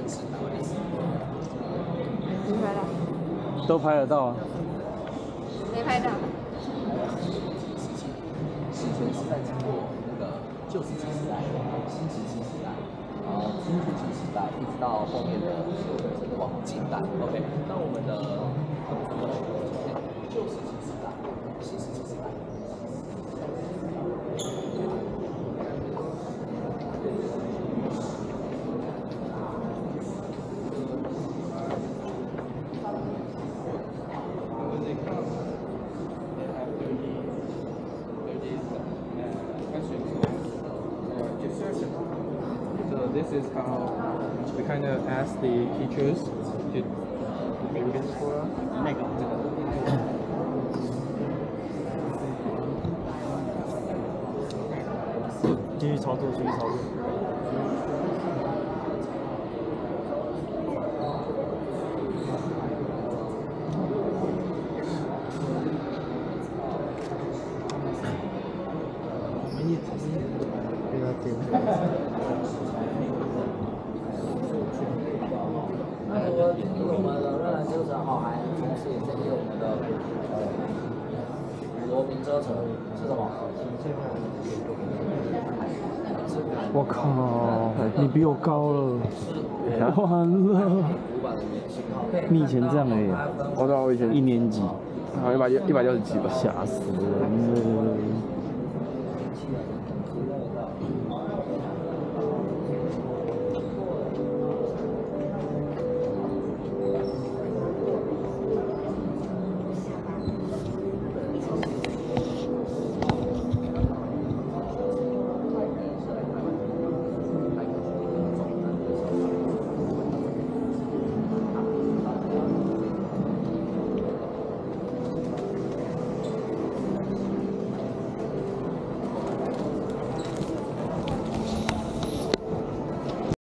没拍到， 都拍得到啊。 没拍到。 史前时代经过那个旧石器时代、新石器时代，然后新石器时代，一直到后面的往近代。OK， 那我们的旧石器时代、新石器时代。 So this is how we kind of ask the teachers to maybe this for us. 那个。继续操作，继续操作。不要点。 那除了我们的热兰车程哈，还同时也建立我们的罗明车程是什么？ 我靠，你比我高了，完了。你以前这样而已， 我知道我以前 1年级， 好160几吧， 吓死人了。